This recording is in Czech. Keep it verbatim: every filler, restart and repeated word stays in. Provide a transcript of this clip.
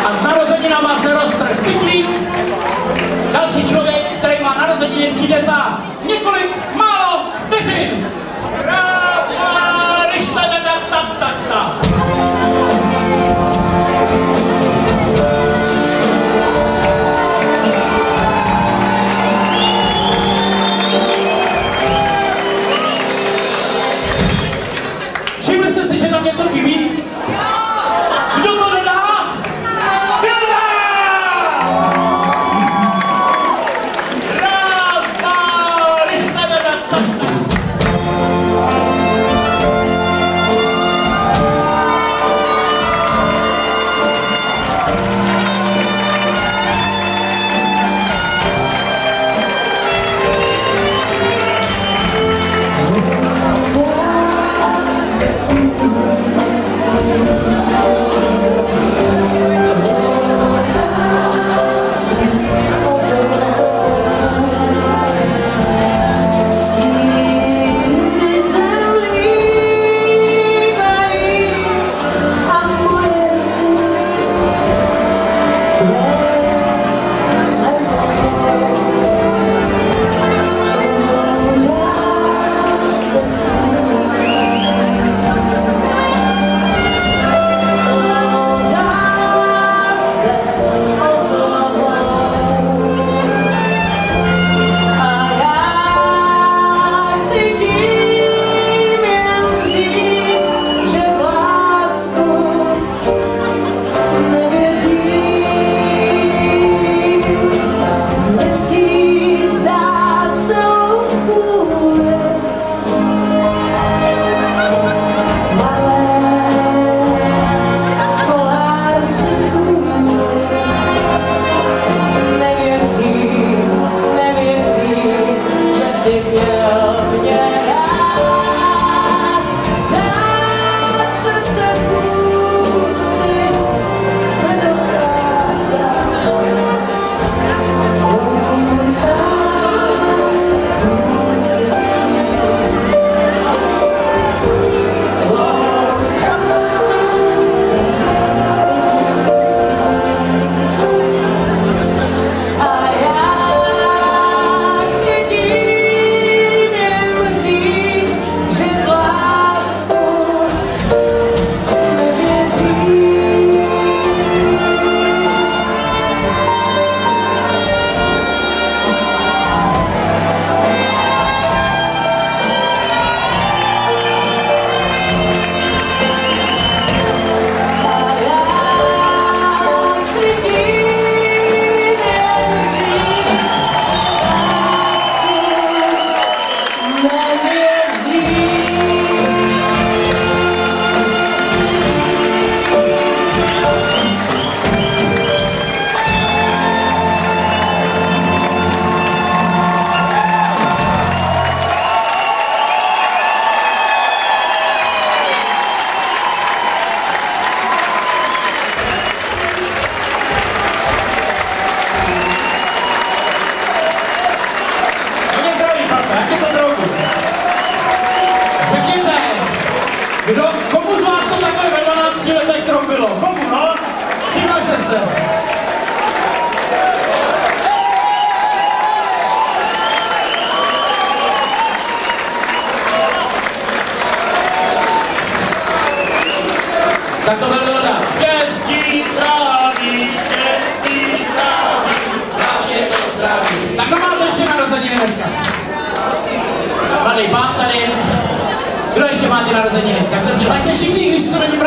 A s narozeninama se roztrh pytlík. Další člověk, který má narozeniny, přijde za několik málo vteřin. Krásná ryšta da da ta ta ta. Všimli jste si, že tam něco chybí? Kdo to dodá? Bilda! Krásná ryšta da da ta ta. Kdo, komu z vás to takhle ve dvanácti letech troubilo? Komu, no? Přihlašte se. Tak tohle bylo dát. Štěstí, zdraví, štěstí, zdraví, hlavně to zdraví. Tak kdo máte ještě narozeniny dneska? Mladý pán tady. Kdo ještě máte narozeniny? Tak se přihlašte všichni, když to není